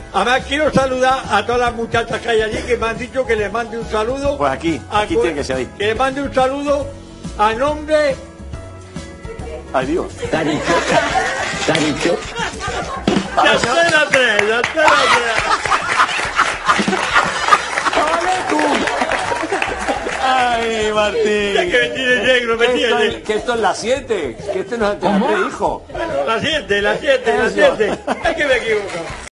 Además quiero saludar a todas las muchachas que hay allí que me han dicho que les mande un saludo. Pues aquí tiene que ser ahí. Que les mande un saludo a nombre... Adiós. ¿Te ha dicho? Ya estoy la tres, ya estoy la Ay, Martín. tres. Que me tiene negro, me tiene negro. Que esto es las 7. Que este no es el 3, hijo. La 7. Es que me he equivocado.